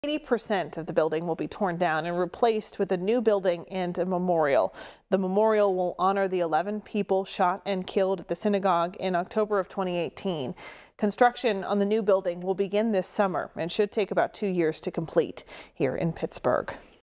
80% of the building will be torn down and replaced with a new building and a memorial. The memorial will honor the 11 people shot and killed at the synagogue in October of 2018. Construction on the new building will begin this summer and should take about 2 years to complete here in Pittsburgh.